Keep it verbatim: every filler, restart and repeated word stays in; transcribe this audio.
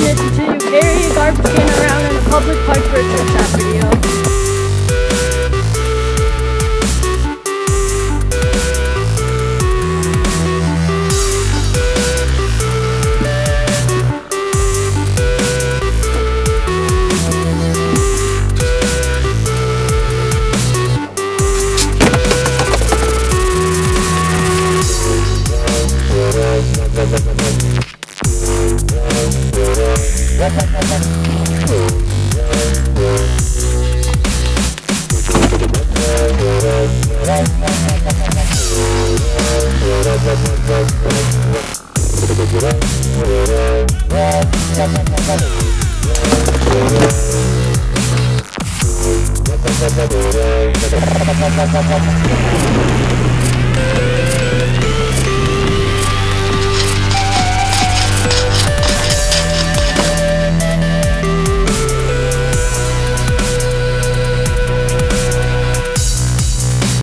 minutes until you carry a garbage can around in a public park for a thrift shop video. We'll be right back.